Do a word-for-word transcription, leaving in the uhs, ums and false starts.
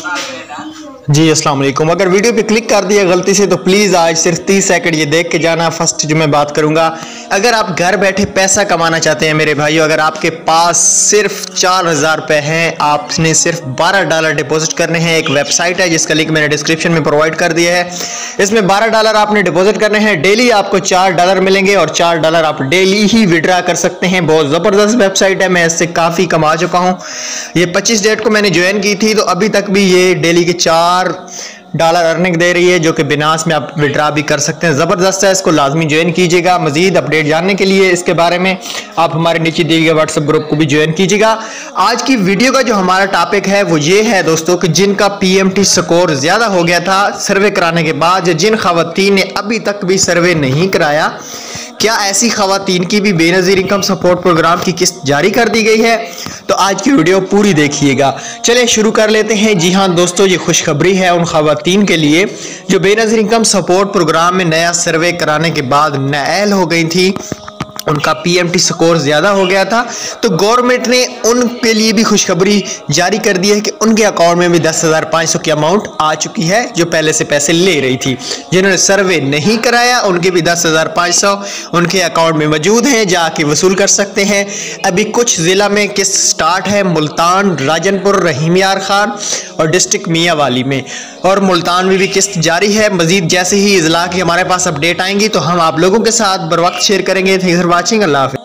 जी अस्सलाम वालेकुम। अगर वीडियो पे क्लिक कर दिया गलती से तो प्लीज़ आज सिर्फ तीस सेकंड ये देख के जाना। फर्स्ट जो मैं बात करूंगा, अगर आप घर बैठे पैसा कमाना चाहते हैं मेरे भाइयों, अगर आपके पास सिर्फ चार हज़ार रुपये हैं, आपने सिर्फ बारह डॉलर डिपॉजिट करने हैं। एक वेबसाइट है जिसका लिंक मैंने डिस्क्रिप्शन में प्रोवाइड कर दिया है। इसमें बारह डॉलर आपने डिपॉजिट करने हैं, डेली आपको चार डॉलर मिलेंगे और चार डॉलर आप डेली ही विड्रा कर सकते हैं। बहुत ज़बरदस्त वेबसाइट है, मैं इससे काफ़ी कमा चुका हूँ। ये पच्चीस डेट को मैंने ज्वाइन की थी, तो अभी तक भी ये डेली के चार डॉलर अर्निंग दे रही है, जो कि बिनास में आप विड्रा भी कर सकते हैं। ज़बरदस्त है, इसको लाजमी ज्वाइन कीजिएगा। मजीद अपडेट जानने के लिए इसके बारे में आप हमारे नीचे दिए गए व्हाट्सएप ग्रुप को भी ज्वाइन कीजिएगा। आज की वीडियो का जो हमारा टॉपिक है वो ये है दोस्तों कि जिनका पीएमटी स्कोर ज़्यादा हो गया था सर्वे कराने के बाद, जिन खवातीन ने अभी तक भी सर्वे नहीं कराया, क्या ऐसी खवातीन की भी बेनज़ीर इनकम सपोर्ट प्रोग्राम की किस्त जारी कर दी गई है? तो आज की वीडियो पूरी देखिएगा। चलिए शुरू कर लेते हैं। जी हाँ दोस्तों, ये खुशखबरी है उन खवातीन के लिए जो बेनज़ीर इनकम सपोर्ट प्रोग्राम में नया सर्वे कराने के बाद नाअहल हो गई थी, उनका पीएमटी स्कोर ज़्यादा हो गया था। तो गवर्नमेंट ने उनके लिए भी खुशखबरी जारी कर दी है कि उनके अकाउंट में भी दस हज़ार पाँच सौ की अमाउंट आ चुकी है, जो पहले से पैसे ले रही थी। जिन्होंने सर्वे नहीं कराया उनके भी दस हज़ार पाँच सौ उनके अकाउंट में मौजूद हैं, जाके वसूल कर सकते हैं। अभी कुछ ज़िला में किस्त स्टार्ट है, मुल्तान, राजनपुर, रहीम यार खान और डिस्ट्रिक्ट मियांवाली में, और मुल्तान में भी किस्त जारी है। मजीद जैसे ही इजला की हमारे पास अपडेट आएंगी तो हम आप लोगों के साथ बर वक्त शेयर करेंगे। Thanks for watching. अल्लाह हाफ़िज़।